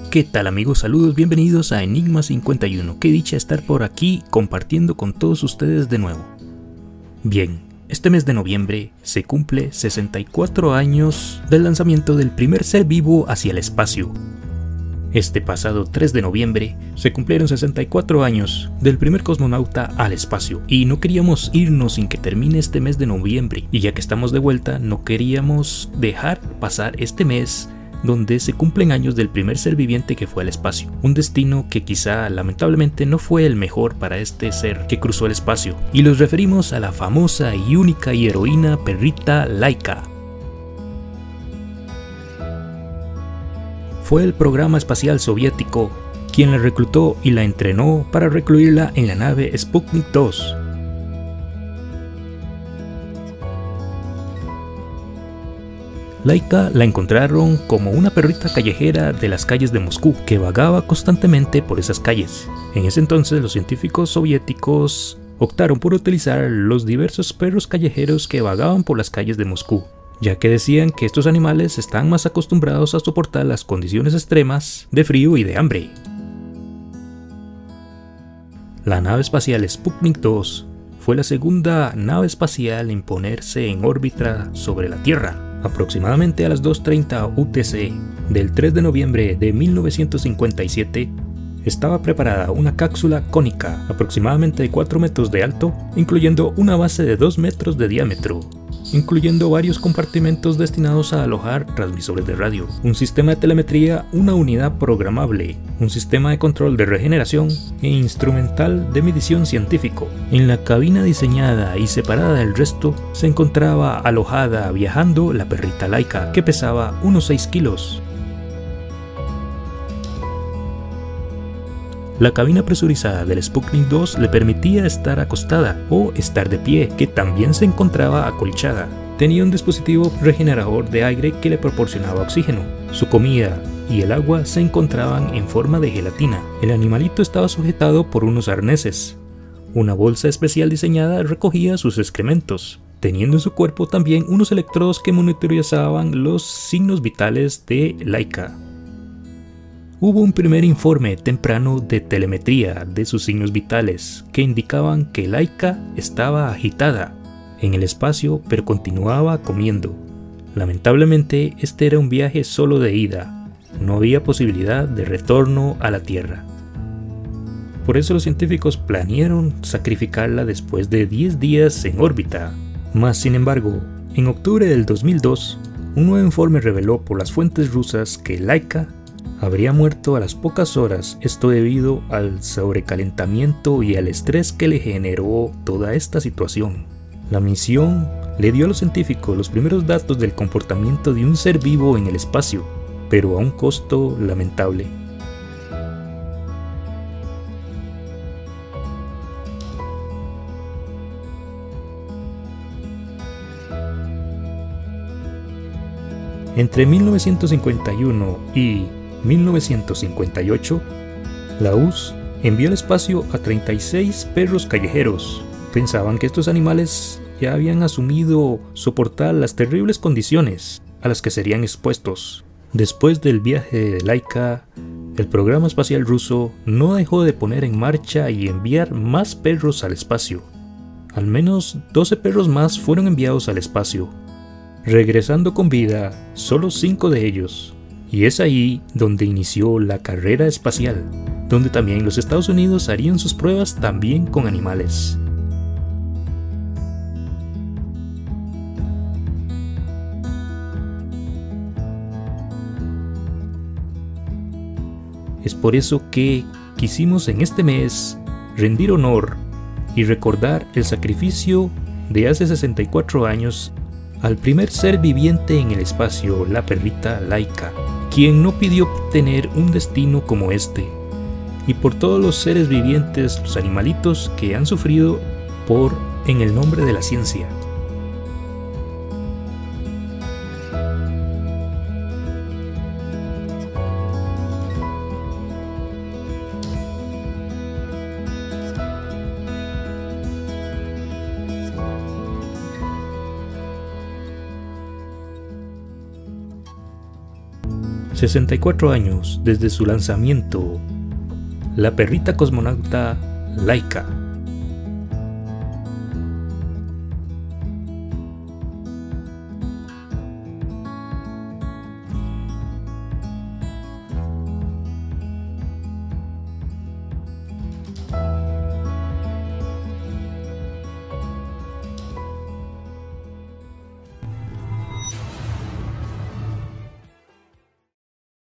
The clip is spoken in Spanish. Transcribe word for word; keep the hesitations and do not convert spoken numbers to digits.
¿Qué tal amigos? Saludos, bienvenidos a Enigma cincuenta y uno. Qué dicha estar por aquí compartiendo con todos ustedes de nuevo. Bien, este mes de noviembre se cumple sesenta y cuatro años del lanzamiento del primer ser vivo hacia el espacio. Este pasado tres de noviembre se cumplieron sesenta y cuatro años del primer cosmonauta al espacio y no queríamos irnos sin que termine este mes de noviembre, y ya que estamos de vuelta no queríamos dejar pasar este mes donde se cumplen años del primer ser viviente que fue al espacio, un destino que quizá lamentablemente no fue el mejor para este ser que cruzó el espacio, y los referimos a la famosa y única y heroína perrita Laika. Fue el programa espacial soviético quien la reclutó y la entrenó para recluirla en la nave Sputnik dos. Laika la encontraron como una perrita callejera de las calles de Moscú, que vagaba constantemente por esas calles. En ese entonces los científicos soviéticos optaron por utilizar los diversos perros callejeros que vagaban por las calles de Moscú, ya que decían que estos animales están más acostumbrados a soportar las condiciones extremas de frío y de hambre. La nave espacial Sputnik dos fue la segunda nave espacial en ponerse en órbita sobre la Tierra. Aproximadamente a las dos treinta U T C del tres de noviembre de mil novecientos cincuenta y siete, estaba preparada una cápsula cónica aproximadamente de cuatro metros de alto, incluyendo una base de dos metros de diámetro, incluyendo varios compartimentos destinados a alojar transmisores de radio, un sistema de telemetría, una unidad programable, un sistema de control de regeneración e instrumental de medición científico. En la cabina diseñada y separada del resto se encontraba alojada viajando la perrita Laika, que pesaba unos seis kilos. La cabina presurizada del Sputnik dos le permitía estar acostada o estar de pie, que también se encontraba acolchada. Tenía un dispositivo regenerador de aire que le proporcionaba oxígeno. Su comida y el agua se encontraban en forma de gelatina. El animalito estaba sujetado por unos arneses. Una bolsa especial diseñada recogía sus excrementos, teniendo en su cuerpo también unos electrodos que monitorizaban los signos vitales de Laika. Hubo un primer informe temprano de telemetría de sus signos vitales que indicaban que Laika estaba agitada en el espacio pero continuaba comiendo. Lamentablemente este era un viaje solo de ida, no había posibilidad de retorno a la Tierra. Por eso los científicos planearon sacrificarla después de diez días en órbita. Mas sin embargo, en octubre del dos mil dos, un nuevo informe reveló por las fuentes rusas que Laika habría muerto a las pocas horas, esto debido al sobrecalentamiento y al estrés que le generó toda esta situación. La misión le dio a los científicos los primeros datos del comportamiento de un ser vivo en el espacio, pero a un costo lamentable. Entre mil novecientos cincuenta y uno y mil novecientos cincuenta y ocho, la U R S S envió al espacio a treinta y seis perros callejeros. Pensaban que estos animales ya habían asumido soportar las terribles condiciones a las que serían expuestos. Después del viaje de Laika, el programa espacial ruso no dejó de poner en marcha y enviar más perros al espacio. Al menos doce perros más fueron enviados al espacio, regresando con vida solo cinco de ellos. Y es ahí donde inició la carrera espacial, donde también los Estados Unidos harían sus pruebas también con animales. Es por eso que quisimos en este mes rendir honor y recordar el sacrificio de hace sesenta y cuatro años al primer ser viviente en el espacio, la perrita Laika, quien no pidió tener un destino como este, y por todos los seres vivientes, los animalitos que han sufrido por en el nombre de la ciencia. sesenta y cuatro años desde su lanzamiento, la perrita cosmonauta Laika.